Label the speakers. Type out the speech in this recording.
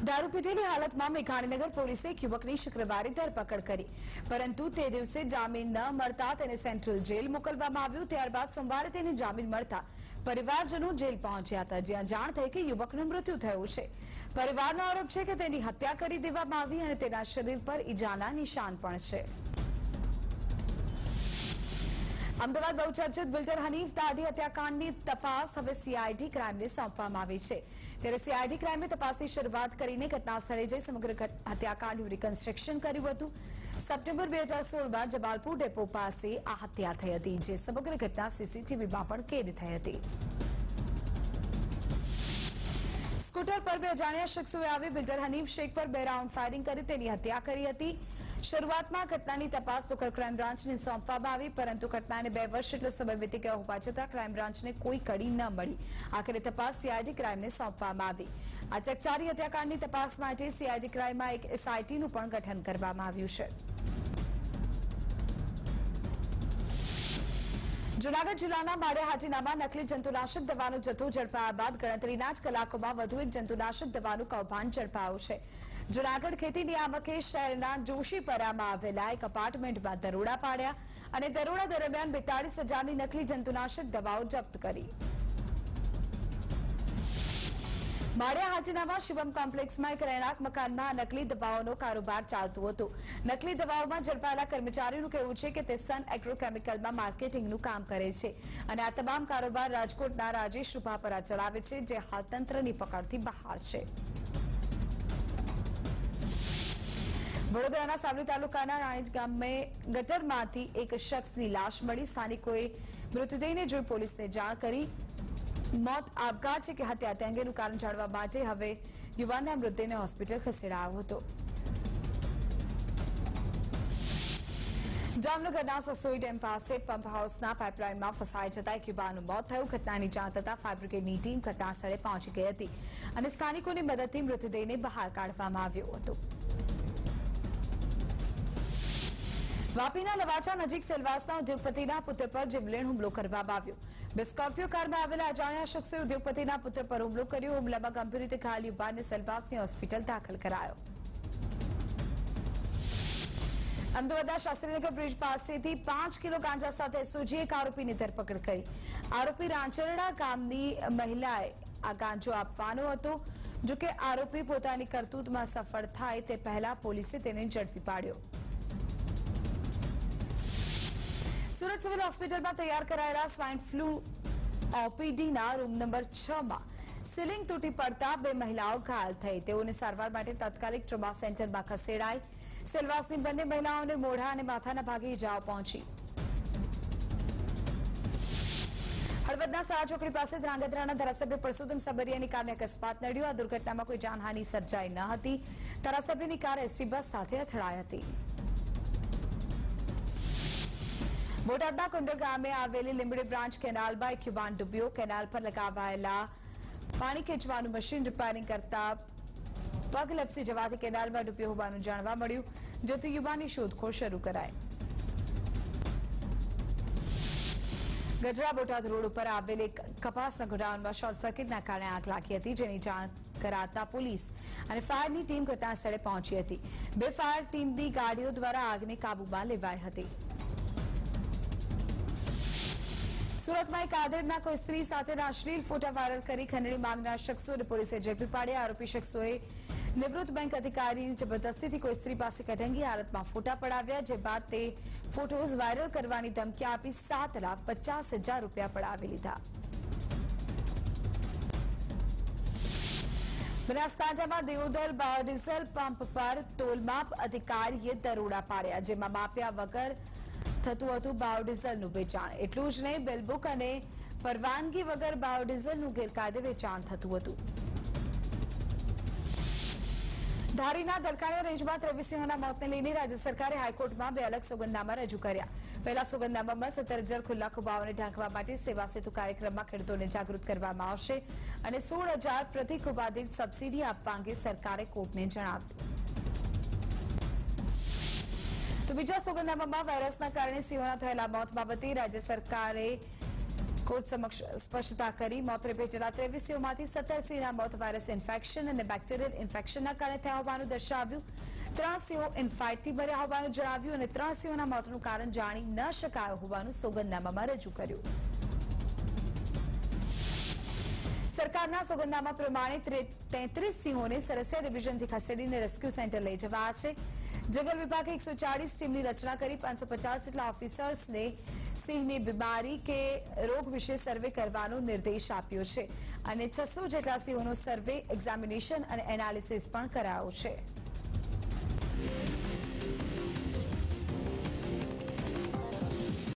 Speaker 1: दारू पीधेली हालतમાં મેઘાણીનગર પોલીસે એક યુવકની શુક્રવારે ધરપકડ કરી, પરંતુ તે દિવસે જામીન ન મળતા તેને સેન્ટ્રલ જેલ મોકલવામાં આવ્યું। ત્યારબાદ સોમવારે તેને જામીન મળતા પરિવારજનો જેલ પહોંચ્યા હતા, જ્યાં જાણ થઈ કે યુવકનું મૃત્યુ થયું છે। પરિવારનો આરોપ છે કે તેની હત્યા કરી દેવામાં આવી અને તેના શરીર પર ઈજાના નિશાન પણ છે। અમદાવાદ બહુચર્ચિત બિલ્ડર હનીફ દાઢી હત્યાકાંડની તપાસ હવે સીઆઈડી ક્રાઇમને સોંપવામાં આવી છે। ત્યારે સીઆઈડી ક્રાઇમે તપાસની શરૂઆત કરીને ઘટના સ્થળે જઈ સમગ્ર હત્યાકાંડનું રિકન્સ્ટ્રક્શન કર્યું હતું। સપ્ટેમ્બર 2016માં જમાલપુર ડેપો પાસે આ હત્યા થઈ હતી, જે સમગ્ર ઘટના સીસીટીવીમાં પણ કેદ થઈ હતી। સ્કૂટર પર બે અજાણ્યા શખ્સોએ આવી બિલ્ડર હનીફ શેખ પર 2 રાઉન્ડ ફાયરિંગ કરી તેની હત્યા કરી હતી। શરૂઆતમાં ઘટનાની તપાસ લોકલ ક્રાઇમ બ્રાન્ચને સોંપવામાં આવી, પરંતુ ઘટનાને 2 વર્ષ જેટલો સમય વીતી ગયો હોવા છતાં ક્રાઇમ બ્રાન્ચને કોઈ કડી ન મળી। આખરે તપાસ સીઆઈડી ક્રાઇમને સોંપવામાં આવી। આ ચકચારી હત્યાકાંડની તપાસ માટે સીઆઈડી ક્રાઇમમાં એક એસઆઈટીનું પણ ગઠન કરવામાં આવ્યું છે। જૂનાગઢ જિલ્લાના માળિયા હાટીનામાં નકલી જંતુનાશક દવાનો જથ્થો ઝડપાયા બાદ ગણતરીના જ કલાકોમાં વધુ એક જંતુનાશક દવાનું કૌભાંડ ઝડપાયું છે। જૂનાગઢ ખેતી નિયામકે શહેરના જોશીપરામાં આવેલા એક એપાર્ટમેન્ટમાં દરોડા પાડ્યા અને દરોડા દરમિયાન 42,000ની નકલી જંતુનાશક દવાઓ જપ્ત કરી। માળિયા હાટીનામાં શિવમ કોમ્પ્લેક્સમાં એક રહેણાંક મકાનમાં નકલી દવાઓનો કારોબાર ચાલતો હતો। નકલી દવાઓમાં ઝડપાયેલા કર્મચારીનું કહેવું છે કે તે સન એગ્રોકેમિકલમાં માર્કેટિંગનું કામ કરે છે અને આ તમામ કારોબાર રાજકોટના રાજેશ રૂપાપરા ચલાવે છે, જે હાલ તંત્રની પકડથી બહાર છે। વડોદરાના સાવલી તાલુકાના રાણીજ ગામે ગટરમાંથી એક શખ્સની લાશ મળી। સ્થાનિકોએ મૃતદેહને જોઈ પોલીસને જાણ કરી। મોત આપઘાત છે કે હત્યા તે અંગેનું કારણ જાણવા માટે હવે યુવાનના મૃતદેહને હોસ્પિટલ ખસેડાયો હતો। જામનગરના સસોઈ ડેમ પાસે પંપ હાઉસના પાઇપલાઇનમાં ફસાઈ જતા એક યુવાનનું મોત થયું। ઘટનાની જાણ થતાં ફાયર બ્રિગેડની ટીમ ઘટના સ્થળે પહોંચી ગઈ હતી અને સ્થાનિકોની મદદથી મૃતદેહને બહાર કાઢવામાં આવ્યો હતો। વાપીના લવાચા નજીક સેલવાસના ઉદ્યોગપતિના પુત્ર પર જીવલેણ હુમલો કરવામાં આવ્યો। બે સ્કોર્પિયો કારમાં આવેલા અજાણ્યા શખ્સોએ ઉદ્યોગપતિના પુત્ર પર હુમલો કર્યો। હુમલામાં ગંભીર રીતે ઘાયલ યુવાનને સેલવાસની હોસ્પિટલ દાખલ કરાયો। અમદાવાદના શાસ્ત્રીનગર બ્રિજ પાસેથી 5 કિલો ગાંજા સાથે એસઓજીએ એક આરોપીની ધરપકડ કરી। આરોપી રાંચરડા ગામની મહિલાએ આ ગાંજો આપવાનો હતો, જોકે આરોપી પોતાની કરતૂતમાં સફળ થાય તે પહેલા પોલીસે તેને ઝડપી પાડ્યો। સુરત સિવિલ હોસ્પિટલમાં તૈયાર કરાયેલા સ્વાઇન ફ્લૂ ઓપીડીના રૂમ નંબર 6માં સીલિંગ તૂટી પડતા 2 મહિલાઓ ઘાયલ થઈ। તેઓને સારવાર માટે તાત્કાલિક ટ્રોમા સેન્ટરમાં ખસેડાઈ। સેલવાસની બંને મહિલાઓને મોઢા અને માથાના ભાગે ઇજાઓ પહોંચી। હળવદના સારા ચોકડી પાસે ધ્રાંગધ્રાના ધારાસભ્ય પરસોત્તમ સાબરિયાની કારને અકસ્માત નડ્યો। આ દુર્ઘટનામાં કોઈ જાનહાનિ સર્જાઈ ન હતી। ધારાસભ્યની કાર એસટી બસ સાથે અથડાઈ હતી। બોટાદના કુંડર ગામે આવેલી લીંબડી બ્રાન્ચ કેનાલમાં એક યુવાન ડૂબ્યો। કેનાલ પર લગાવાયેલા પાણી ખેંચવાનું મશીન રિપેરિંગ કરતા પગ લપસી જવાથી કેનાલમાં ડૂબ્યો હોવાનું જાણવા મળ્યું, જેથી યુવાનની શોધખોળ શરૂ કરાઈ। ગઢડા બોટાદ રોડ ઉપર આવેલી કપાસના ગોડાઉનમાં શોર્ટ સર્કિટના કારણે આગ લાગી હતી, જેની જાણ કરાતા પોલીસ અને ફાયરની ટીમ ઘટના સ્થળે પહોંચી હતી। 2 ફાયર ટીમની ગાડીઓ દ્વારા આગને કાબૂમાં લેવાઈ હતી। સુરતમાં એક આધેડના કોઈ સ્ત્રી સાથેના અશ્લીલ ફોટા વાયરલ કરી ખંડણી માંગનાર શખ્સોને પોલીસે ઝડપી પાડ્યા। આરોપી શખ્સોએ નિવૃત્ત બેંક અધિકારીની જબરદસ્તીથી કોઈ સ્ત્રી પાસે કઢંગી હાલતમાં ફોટા પડાવ્યા, જે બાદ તે ફોટોઝ વાયરલ કરવાની ધમકી આપી 7,50,000 રૂપિયા પડાવી લીધા। બનાસકાંઠામાં દિયોદર બાયોડીઝલ પંપ પર તોલમાપ અધિકારીએ દરોડા પાડ્યા, જેમાં માપ્યા વગર થતું હતું બાયોડીઝલનું વેચાણ। એટલું જ નહીં, બિલબુક અને પરવાનગી વગર બાયોડીઝલનું ગેરકાયદે વેચાણ થતું હતું। ધારીના દલકાણિયા રેન્જમાં 23 સિંહોના મોતને લઈને રાજ્ય સરકારે હાઈકોર્ટમાં 2 અલગ સોગંદનામા રજૂ કર્યા। પહેલા સોગંદનામામાં 17,000 ખુલ્લા ખુબાઓને ઢાંકવા માટે સેવા સેતુ કાર્યક્રમમાં ખેડૂતોને જાગૃત કરવામાં આવશે અને 16,000 પ્રતિ ખુબા દીઠ સબસિડી આપવા અંગે સરકારે કોર્ટને જણાવ્યું। તો બીજા સોગંદનામામાં વાયરસના કારણે સિંહોના થયેલા મોત બાબતે રાજ્ય સરકારે કોર્ટ સમક્ષ સ્પષ્ટતા કરી મોત નિપજેલા 23 સિંહોમાંથી 17 સિંહના મોત વાયરસ ઇન્ફેક્શન અને બેક્ટેરિયલ ઇન્ફેક્શનના કારણે થયા હોવાનું દર્શાવ્યું. 3 સિંહો ઇન્ફાઇટથી મર્યા હોવાનું જણાવ્યું અને 3 સિંહોના મોતનું કારણ જાણી ન શકાયું હોવાનું સોગંદનામામાં રજૂ કર્યું. સરકારના સોગંદનામા પ્રમાણે 33 સિંહોને સરસિયા ડિવિઝનથી ખસેડીને રેસ્ક્યુ સેન્ટર લઈ જવાયા છે. જંગલ વિભાગે 140 ટીમની રચના કરી 550 જેટલા ઓફિસર્સને સિંહની બીમારી કે રોગ વિશે સર્વે કરવાનો નિર્દેશ આપ્યો છે અને 600 જેટલા સિંહોનો સર્વે, એક્ઝામિનેશન અને એનાલિસિસ પણ કરાયો છે.